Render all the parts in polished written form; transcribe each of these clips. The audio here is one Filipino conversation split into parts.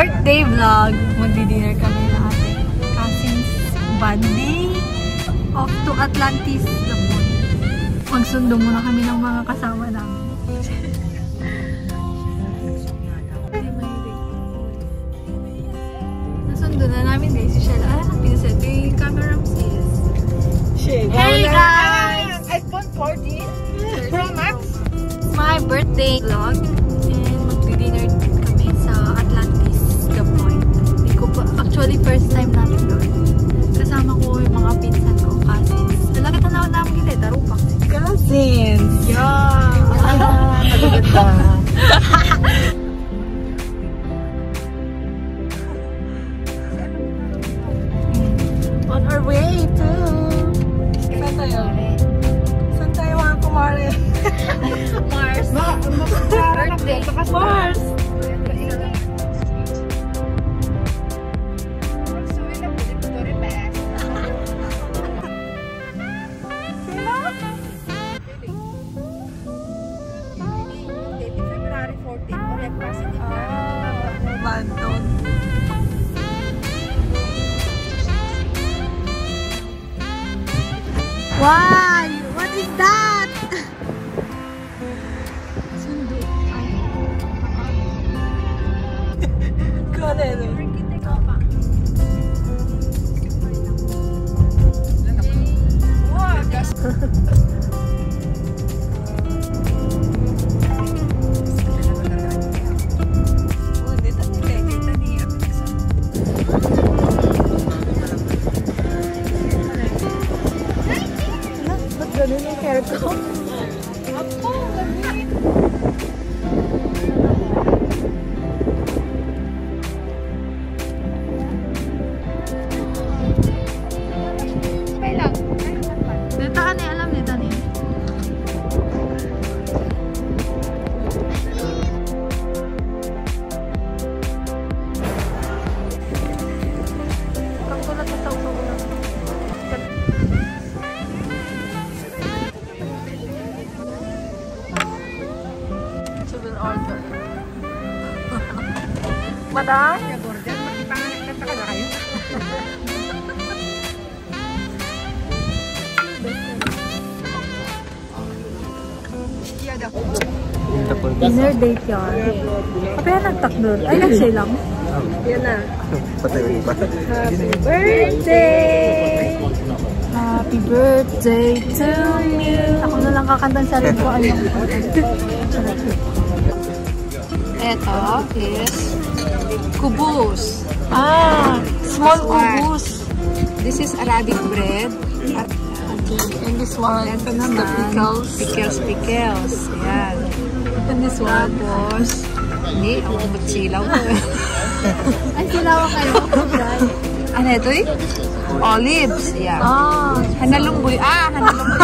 birthday vlog. Magdi-dinner kami na ating cousin's bonding off to Atlantis. Magsundo muna kami ng mga kasama namin. Nasundo na namin guys. Si Shella. Ah, pinaset yung camera sis. Hey guys! iPhone 14 Pro Max. My birthday vlog. And magdi-dinner kami sa Atlantis, the Pointe. Actually, first time namin doon. Kasama ko yung mga pinsan ko, cousins. Lalaki na namin kita, tarupak. Cousins! Yeah! Magaganda. On our way to... Saan tayo? Saan tayo mga kumare? Mars! Birthday! Mars! Wow! What is that? Sundo. Ay. Correct. Ganun yung hair ko. Apo, ganun. May lang. Dito ka na, alam nito ni. Ang gulat na sa ulo. Madam? Dinner date yan. Kaya nagtakdol. Ay, nag-share lang. Yan na. Happy birthday! Happy birthday to you! Ako na lang kakantan sa rin ko. Ito is kubus. Ah, small kubus. This is Arabic bread. And this one, Ito is the naman, pickles. Pickles. Ayan. And this one. Tapos, hindi, ako magsilaw ko. Ay, silaw kayo. Ano ito eh? Olives. Ayan. Ah, Hanalumboy. Hanalumboy.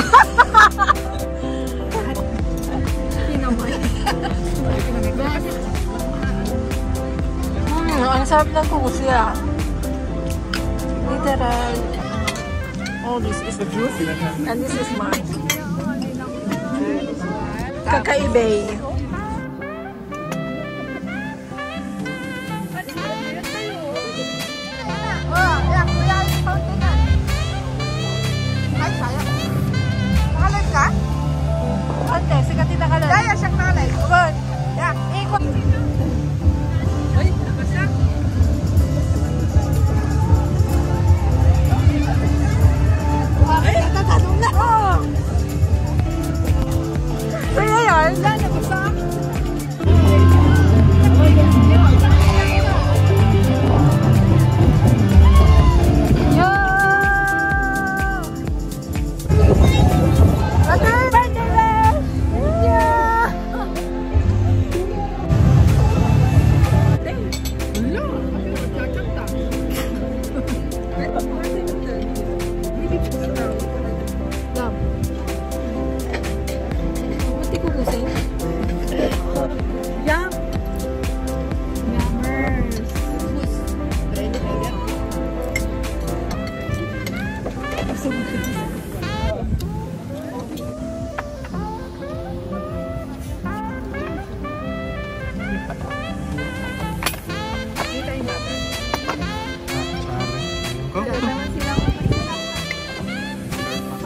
ang sarap ng kubus yan. Literal. Oh, this is the juice. And this is mine. Kakaibay. Ante, sigatin na ka lang. Daya siyang nalay. Good. Yeah, ikot. Uy, nakasya. Ay, natatanong na. Oh. Kaya yan, nabasa.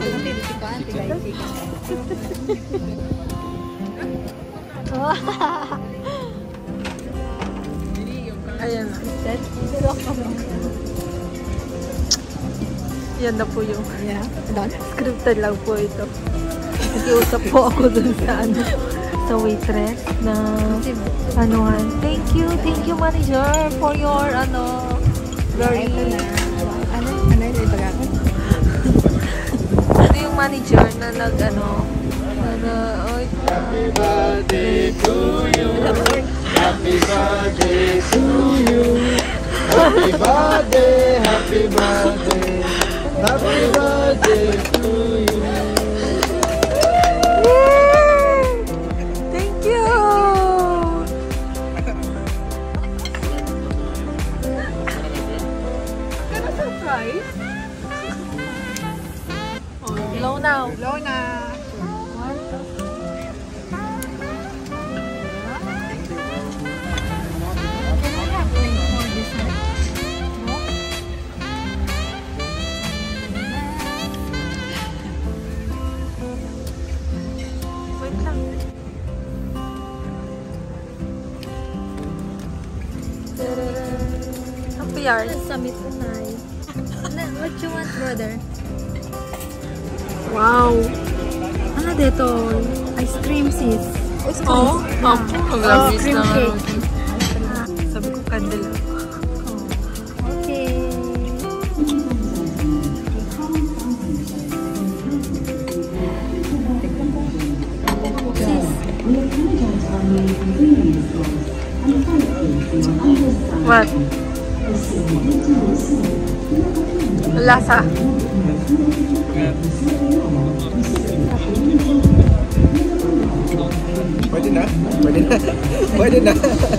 Ayan na. Yan na po yung scripted lang po ito. Nakiusap po ako dun sa sa waitress na anuhan. Thank you manager for your very ito yung manager na Happy birthday to you. Happy birthday to you. Happy birthday, happy birthday. Happy birthday to you. Thank you. Ano surprise? Blow now. Blow na. Happy hours. Summit tonight. What you want, brother? Wow. Ano dito? Ice cream, sis. Oh, Ice cream cake. Sabi ko candle. Okay. Sis. What? Lasa. Pwede na? Pwede na? Pwede na?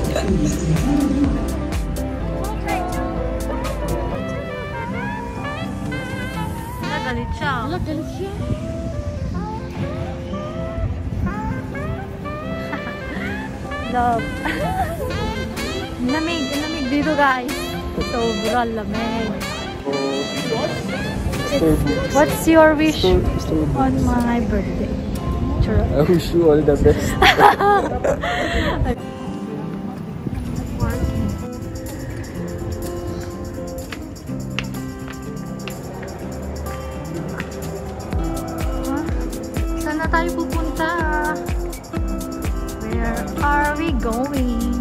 Galit siya. Galit siya. Love. Lamig dito guys. Sobrang lamig. What's your wish on my birthday? Sure. I wish you all the best. Saan na tayo pupunta? Where are we going?